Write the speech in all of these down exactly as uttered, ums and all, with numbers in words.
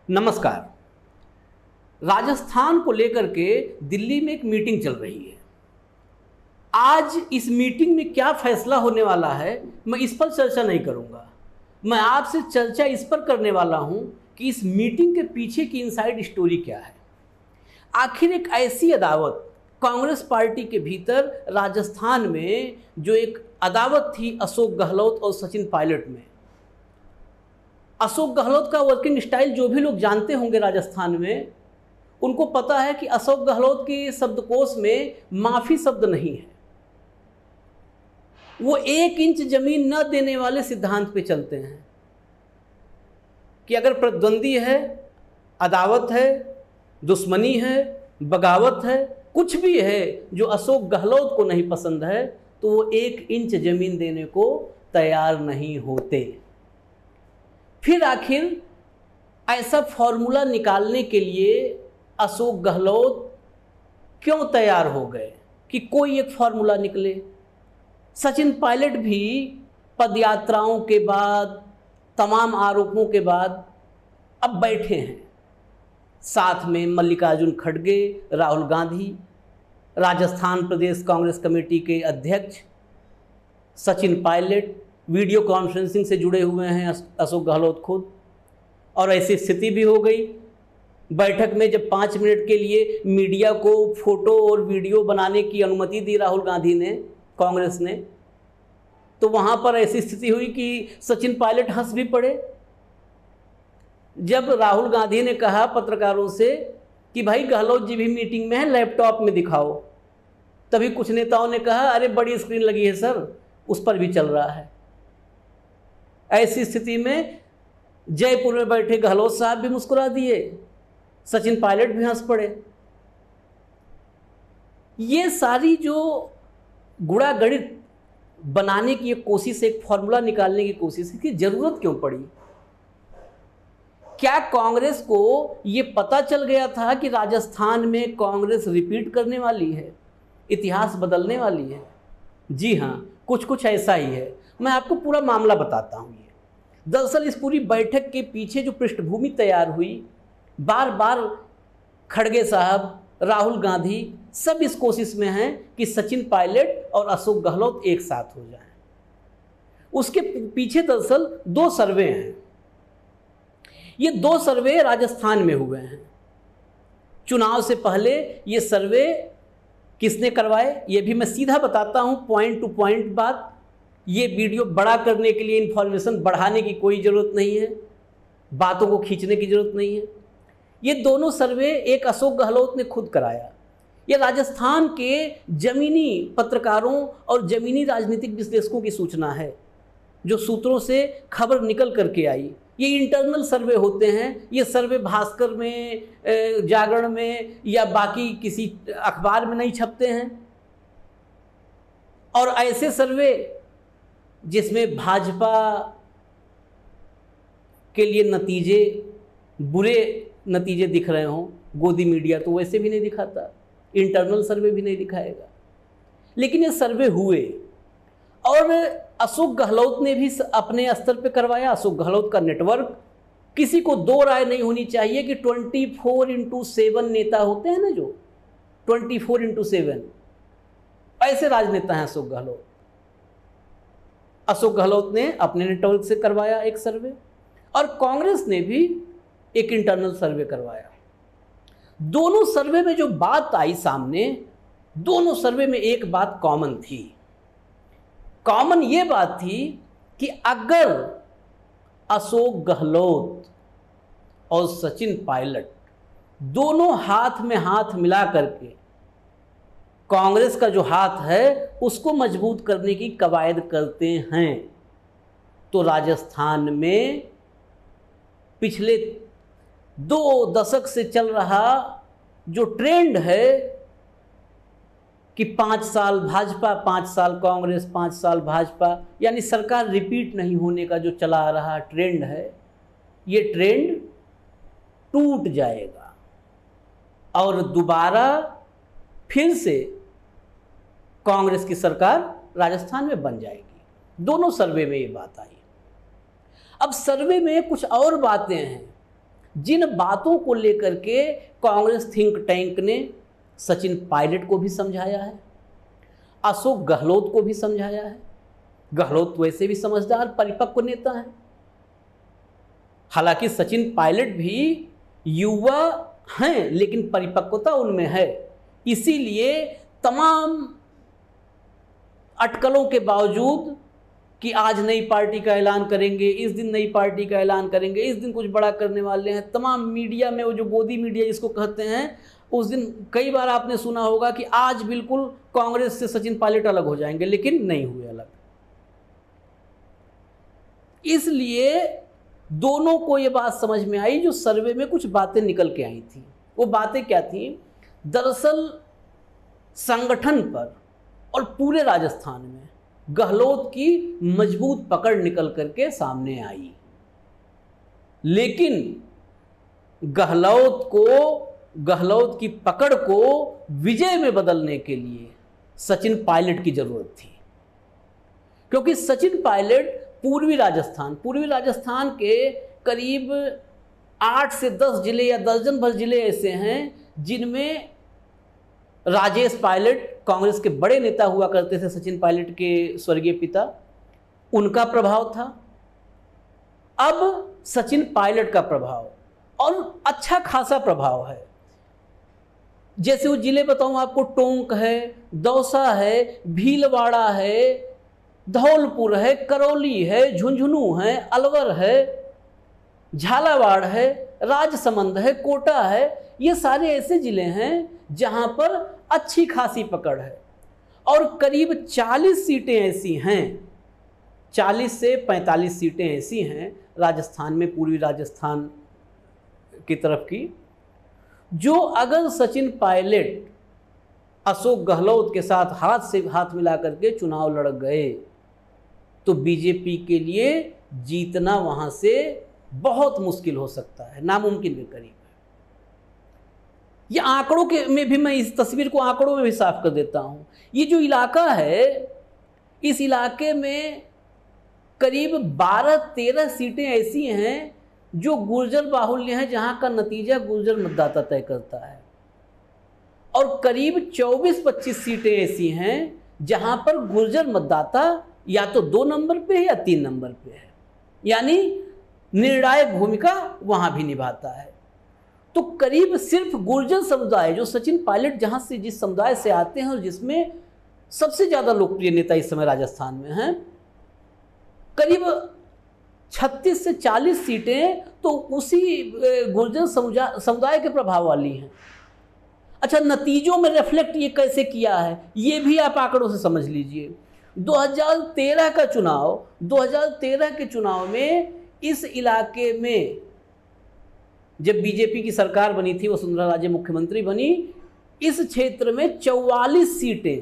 नमस्कार। राजस्थान को लेकर के दिल्ली में एक मीटिंग चल रही है। आज इस मीटिंग में क्या फैसला होने वाला है मैं इस पर चर्चा नहीं करूंगा। मैं आपसे चर्चा इस पर करने वाला हूं कि इस मीटिंग के पीछे की इनसाइड स्टोरी क्या है। आखिर एक ऐसी अदावत कांग्रेस पार्टी के भीतर राजस्थान में जो एक अदावत थी अशोक गहलोत और सचिन पायलट में। अशोक गहलोत का वर्किंग स्टाइल जो भी लोग जानते होंगे राजस्थान में, उनको पता है कि अशोक गहलोत के शब्दकोश में माफी शब्द नहीं है। वो एक इंच जमीन न देने वाले सिद्धांत पे चलते हैं कि अगर प्रतिद्वंदी है, अदावत है, दुश्मनी है, बगावत है, कुछ भी है जो अशोक गहलोत को नहीं पसंद है तो वो एक इंच जमीन देने को तैयार नहीं होते। फिर आखिर ऐसा फॉर्मूला निकालने के लिए अशोक गहलोत क्यों तैयार हो गए कि कोई एक फॉर्मूला निकले। सचिन पायलट भी पदयात्राओं के बाद, तमाम आरोपों के बाद अब बैठे हैं। साथ में मल्लिकार्जुन खड़गे, राहुल गांधी, राजस्थान प्रदेश कांग्रेस कमेटी के अध्यक्ष सचिन पायलट, वीडियो कॉन्फ्रेंसिंग से जुड़े हुए हैं अशोक गहलोत खुद। और ऐसी स्थिति भी हो गई बैठक में जब पाँच मिनट के लिए मीडिया को फोटो और वीडियो बनाने की अनुमति दी राहुल गांधी ने, कांग्रेस ने, तो वहाँ पर ऐसी स्थिति हुई कि सचिन पायलट हंस भी पड़े। जब राहुल गांधी ने कहा पत्रकारों से कि भाई गहलोत जी भी मीटिंग में है, लैपटॉप में दिखाओ, तभी कुछ नेताओं ने कहा अरे बड़ी स्क्रीन लगी है सर, उस पर भी चल रहा है। ऐसी स्थिति में जयपुर में बैठे गहलोत साहब भी मुस्कुरा दिए, सचिन पायलट भी हंस पड़े। ये सारी जो गुणा गणित बनाने की एक कोशिश, एक फॉर्मूला निकालने की कोशिश की जरूरत क्यों पड़ी? क्या कांग्रेस को ये पता चल गया था कि राजस्थान में कांग्रेस रिपीट करने वाली है, इतिहास बदलने वाली है? जी हाँ, कुछ कुछ ऐसा ही है। मैं आपको पूरा मामला बताता हूँ। ये दरअसल इस पूरी बैठक के पीछे जो पृष्ठभूमि तैयार हुई, बार बार खड़गे साहब, राहुल गांधी सब इस कोशिश में हैं कि सचिन पायलट और अशोक गहलोत एक साथ हो जाएं। उसके पीछे दरअसल दो सर्वे हैं। ये दो सर्वे राजस्थान में हुए हैं। चुनाव से पहले ये सर्वे किसने करवाए ये भी मैं सीधा बताता हूं, पॉइंट टू पॉइंट बात। ये वीडियो बड़ा करने के लिए, इन्फॉर्मेशन बढ़ाने की कोई ज़रूरत नहीं है, बातों को खींचने की ज़रूरत नहीं है। ये दोनों सर्वे एक अशोक गहलोत ने खुद कराया। ये राजस्थान के जमीनी पत्रकारों और जमीनी राजनीतिक विश्लेषकों की सूचना है, जो सूत्रों से खबर निकल करके आई। ये इंटरनल सर्वे होते हैं। ये सर्वे भास्कर में, जागरण में या बाकी किसी अखबार में नहीं छपते हैं। और ऐसे सर्वे जिसमें भाजपा के लिए नतीजे, बुरे नतीजे दिख रहे हों, गोदी मीडिया तो वैसे भी नहीं दिखाता, इंटरनल सर्वे भी नहीं दिखाएगा। लेकिन ये सर्वे हुए और अशोक गहलोत ने भी अपने स्तर पे करवाया। अशोक गहलोत का नेटवर्क, किसी को दो राय नहीं होनी चाहिए कि ट्वेंटी फोर इंटू सेवन नेता होते हैं ना, जो ट्वेंटी फोर इंटू सेवन, ऐसे राजनेता हैं अशोक गहलोत। अशोक गहलोत ने अपने नेटवर्क से करवाया एक सर्वे और कांग्रेस ने भी एक इंटरनल सर्वे करवाया। दोनों सर्वे में जो बात आई सामने, दोनों सर्वे में एक बात कॉमन थी। कॉमन ये बात थी कि अगर अशोक गहलोत और सचिन पायलट दोनों हाथ में हाथ मिला करके कांग्रेस का जो हाथ है उसको मजबूत करने की कवायद करते हैं, तो राजस्थान में पिछले दो दशक से चल रहा जो ट्रेंड है कि पाँच साल भाजपा, पाँच साल कांग्रेस, पाँच साल भाजपा, यानी सरकार रिपीट नहीं होने का जो चला आ रहा ट्रेंड है, ये ट्रेंड टूट जाएगा और दोबारा फिर से कांग्रेस की सरकार राजस्थान में बन जाएगी। दोनों सर्वे में ये बात आई। अब सर्वे में कुछ और बातें हैं जिन बातों को लेकर के कांग्रेस थिंक टैंक ने सचिन पायलट को भी समझाया है, अशोक गहलोत को भी समझाया है। गहलोत वैसे भी समझदार परिपक्व नेता है, हालांकि सचिन पायलट भी युवा हैं लेकिन परिपक्वता उनमें है। इसीलिए तमाम अटकलों के बावजूद कि आज नई पार्टी का ऐलान करेंगे, इस दिन नई पार्टी का ऐलान करेंगे, इस दिन कुछ बड़ा करने वाले हैं, तमाम मीडिया में वो जो गोदी मीडिया जिसको कहते हैं, उस दिन कई बार आपने सुना होगा कि आज बिल्कुल कांग्रेस से सचिन पायलट अलग हो जाएंगे, लेकिन नहीं हुए अलग। इसलिए दोनों को ये बात समझ में आई, जो सर्वे में कुछ बातें निकल के आई थी। वो बातें क्या थी? दरअसल संगठन पर और पूरे राजस्थान में गहलोत की मजबूत पकड़ निकल करके सामने आई, लेकिन गहलोत को गहलोत की पकड़ को विजय में बदलने के लिए सचिन पायलट की जरूरत थी, क्योंकि सचिन पायलट पूर्वी राजस्थान पूर्वी राजस्थान के करीब आठ से दस जिले या दर्जन भर जिले ऐसे हैं जिनमें राजेश पायलट कांग्रेस के बड़े नेता हुआ करते थे, सचिन पायलट के स्वर्गीय पिता, उनका प्रभाव था। अब सचिन पायलट का प्रभाव, और अच्छा खासा प्रभाव है। जैसे वो जिले बताऊं आपको, टोंक है, दौसा है, भीलवाड़ा है, धौलपुर है, करौली है, झुंझुनू है, अलवर है, झालावाड़ है, राजसमंद है, कोटा है। ये सारे ऐसे जिले हैं जहां पर अच्छी खासी पकड़ है, और करीब चालीस सीटें ऐसी हैं, चालीस से पैंतालीस सीटें ऐसी हैं राजस्थान में, पूर्वी राजस्थान की तरफ की, जो अगर सचिन पायलट अशोक गहलोत के साथ हाथ से हाथ मिला करके चुनाव लड़ गए तो बीजेपी के लिए जीतना वहां से बहुत मुश्किल हो सकता है, नामुमकिन के करीब है। ये आंकड़ों के में भी, मैं इस तस्वीर को आंकड़ों में भी साफ कर देता हूं। ये जो इलाका है, इस इलाके में करीब बारह तेरह सीटें ऐसी हैं जो गुर्जर बाहुल्य हैं, जहां का नतीजा गुर्जर मतदाता तय करता है, और करीब चौबीस पच्चीस सीटें ऐसी हैं जहां पर गुर्जर मतदाता या तो दो नंबर पे है या तीन नंबर पे है, यानी निर्णायक भूमिका वहां भी निभाता है। तो करीब सिर्फ गुर्जर समुदाय, जो सचिन पायलट जहां से जिस समुदाय से आते हैं और जिसमें सबसे ज्यादा लोकप्रिय नेता इस समय राजस्थान में हैं, करीब छत्तीस से चालीस सीटें तो उसी गुर्जर समुदाय के प्रभाव वाली हैं। अच्छा, नतीजों में रिफ्लेक्ट ये कैसे किया है, ये भी आप आंकड़ों से समझ लीजिए। दो हज़ार तेरह का चुनाव दो हज़ार तेरह के चुनाव में इस इलाके में जब बीजेपी की सरकार बनी थी, वसुंधरा राजे मुख्यमंत्री बनी, इस क्षेत्र में चौवालीस सीटें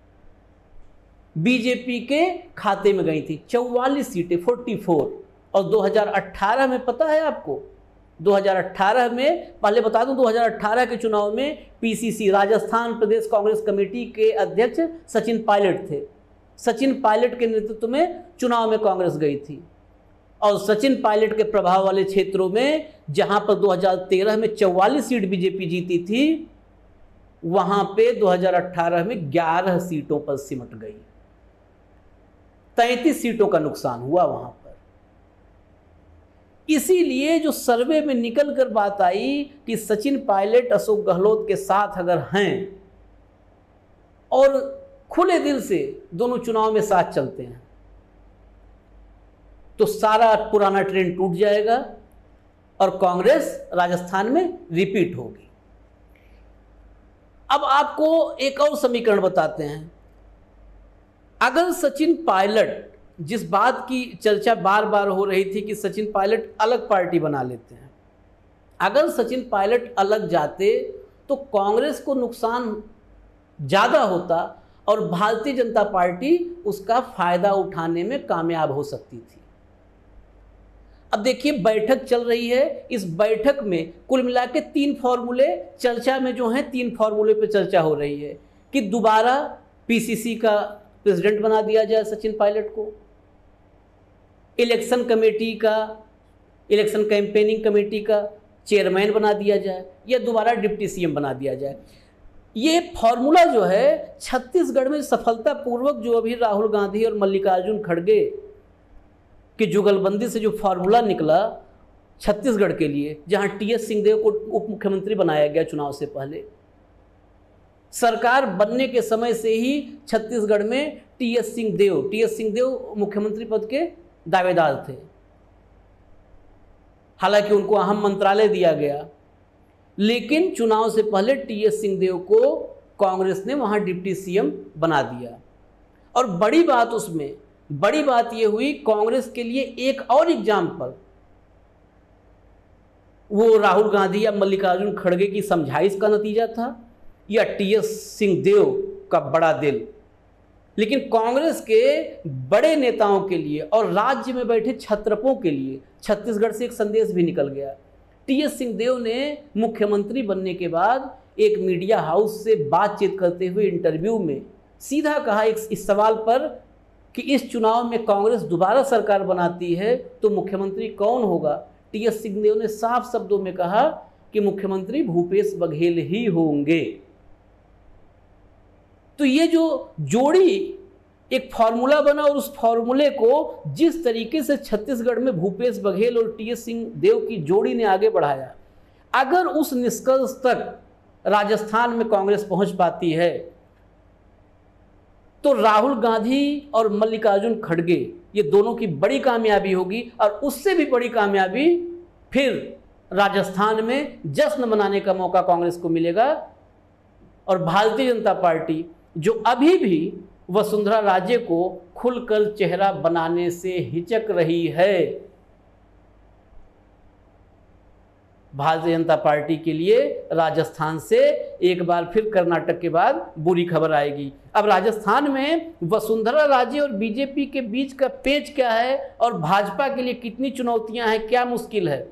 बीजेपी के खाते में गई थी, चौवालीस सीटें, चौवालीस। और दो हज़ार अठारह में पता है आपको, दो हज़ार अठारह में, पहले बता दूं, दो हज़ार अठारह के चुनाव में पीसीसी राजस्थान प्रदेश कांग्रेस कमेटी के अध्यक्ष सचिन पायलट थे। सचिन पायलट के नेतृत्व में चुनाव में कांग्रेस गई थी, और सचिन पायलट के प्रभाव वाले क्षेत्रों में जहां पर दो हज़ार तेरह में चौवालीस सीट बीजेपी जीती थी, वहां पे दो हज़ार अठारह में ग्यारह सीटों पर सिमट गई, तैंतीस सीटों का नुकसान हुआ वहां पर। इसीलिए जो सर्वे में निकल कर बात आई कि सचिन पायलट अशोक गहलोत के साथ अगर हैं और खुले दिल से दोनों चुनाव में साथ चलते हैं, तो सारा पुराना ट्रेंड टूट जाएगा और कांग्रेस राजस्थान में रिपीट होगी। अब आपको एक और समीकरण बताते हैं। अगर सचिन पायलट, जिस बात की चर्चा बार बार हो रही थी कि सचिन पायलट अलग पार्टी बना लेते हैं, अगर सचिन पायलट अलग जाते तो कांग्रेस को नुकसान ज़्यादा होता और भारतीय जनता पार्टी उसका फायदा उठाने में कामयाब हो सकती थी। अब देखिए, बैठक चल रही है, इस बैठक में कुल मिला के तीन फॉर्मूले चर्चा में जो हैं, तीन फॉर्मूले पे चर्चा हो रही है कि दोबारा पीसीसी का प्रेसिडेंट बना दिया जाए सचिन पायलट को, इलेक्शन कमेटी का, इलेक्शन कैंपेनिंग कमेटी का चेयरमैन बना दिया जाए या दोबारा डिप्टी सीएम बना दिया जाए। ये फॉर्मूला जो है छत्तीसगढ़ में सफलतापूर्वक जो अभी राहुल गांधी और मल्लिकार्जुन खड़गे की जुगलबंदी से जो फॉर्मूला निकला छत्तीसगढ़ के लिए, जहां टीएस सिंहदेव को उप मुख्यमंत्री बनाया गया चुनाव से पहले, सरकार बनने के समय से ही छत्तीसगढ़ में टीएस सिंहदेव टीएस सिंहदेव मुख्यमंत्री पद के दावेदार थे। हालांकि उनको अहम मंत्रालय दिया गया, लेकिन चुनाव से पहले टीएस सिंहदेव को कांग्रेस ने वहां डिप्टी सीएम बना दिया। और बड़ी बात उसमें बड़ी बात यह हुई, कांग्रेस के लिए एक और एग्जाम्पल वो राहुल गांधी या मल्लिकार्जुन खड़गे की समझाइश का नतीजा था या टीएस सिंहदेव का बड़ा दिल। लेकिन कांग्रेस के बड़े नेताओं के लिए और राज्य में बैठे छत्रपों के लिए छत्तीसगढ़ से एक संदेश भी निकल गया। टीएस सिंहदेव ने मुख्यमंत्री बनने के बाद एक मीडिया हाउस से बातचीत करते हुए इंटरव्यू में सीधा कहा एक इस सवाल पर कि इस चुनाव में कांग्रेस दोबारा सरकार बनाती है तो मुख्यमंत्री कौन होगा। टीएस सिंहदेव ने साफ शब्दों में कहा कि मुख्यमंत्री भूपेश बघेल ही होंगे। तो ये जो जोड़ी एक फॉर्मूला बना और उस फॉर्मूले को जिस तरीके से छत्तीसगढ़ में भूपेश बघेल और टीएस सिंहदेव की जोड़ी ने आगे बढ़ाया, अगर उस निष्कर्ष तक राजस्थान में कांग्रेस पहुंच पाती है तो राहुल गांधी और मल्लिकार्जुन खड़गे ये दोनों की बड़ी कामयाबी होगी। और उससे भी बड़ी कामयाबी फिर राजस्थान में जश्न मनाने का मौका कांग्रेस को मिलेगा। और भारतीय जनता पार्टी जो अभी भी वसुंधरा राजे को खुलकर चेहरा बनाने से हिचक रही है, भारतीय जनता पार्टी के लिए राजस्थान से एक बार फिर कर्नाटक के बाद बुरी खबर आएगी। अब राजस्थान में वसुंधरा राजे और बीजेपी के बीच का पेच क्या है और भाजपा के लिए कितनी चुनौतियां हैं, क्या मुश्किल है।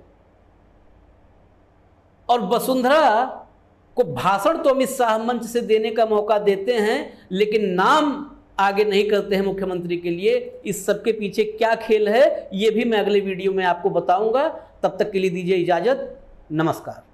और वसुंधरा को भाषण तो अमित शाह मंच से देने का मौका देते हैं, लेकिन नाम आगे नहीं करते हैं मुख्यमंत्री के लिए। इस सब के पीछे क्या खेल है ये भी मैं अगले वीडियो में आपको बताऊंगा। तब तक के लिए दीजिए इजाजत, नमस्कार।